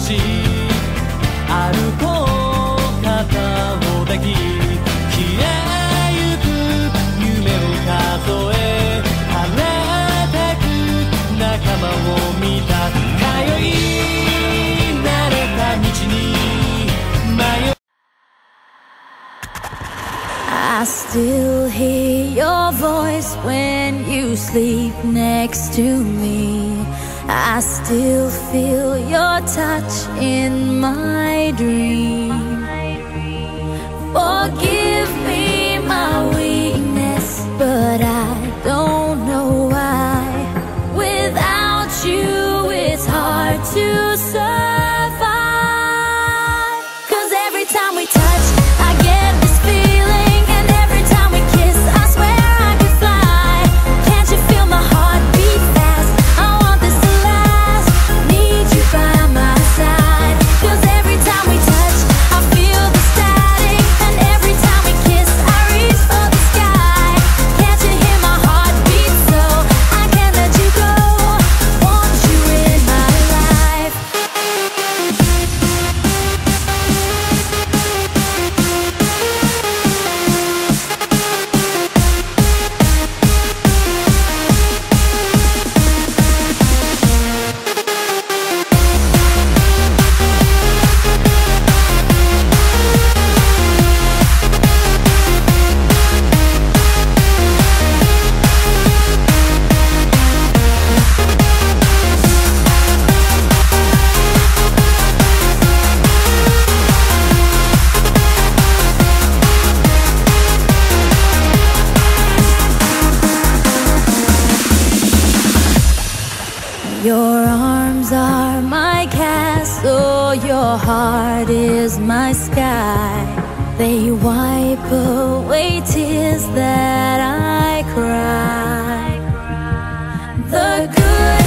し歩こう肩を抱き消えゆく夢を数え晴れてく仲間を見た通い慣れた道に迷う I still hear your voice when you sleep next to me. I still feel your touch in my dream. Forgive me my weakness, but I don't know why. Without you, it's hard to survive. 'Cause every time we touch, I get this feeling, and every time we kiss, I swear I could fly. Can't you feel my heart beat fast? I want this to last. Need you by my side. 'Cause every time we touch, I feel the static, and every time we kiss, I reach for the sky. Can't you hear my heart beat so? I can't let you go. Want you in my life. Your arms are my castle, your heart is my sky. They wipe away tears that I cry. The good